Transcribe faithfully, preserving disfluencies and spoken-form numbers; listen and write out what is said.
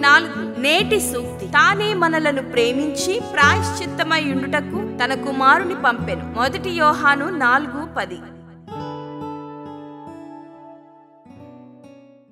నాలుగు నేటి సూక్తి. తానే మనలను ప్రేమించి ప్రాయశ్చిత్తమై ఉండుటకు తన కుమారుని పంపెను. మొదటి యోహాను నాలుగు పది.